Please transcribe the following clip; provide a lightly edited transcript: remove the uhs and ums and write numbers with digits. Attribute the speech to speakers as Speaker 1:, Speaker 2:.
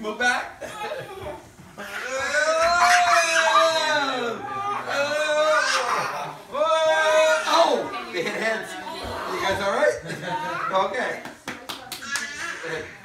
Speaker 1: Move back. Oh! They hit heads. You guys all right? Okay.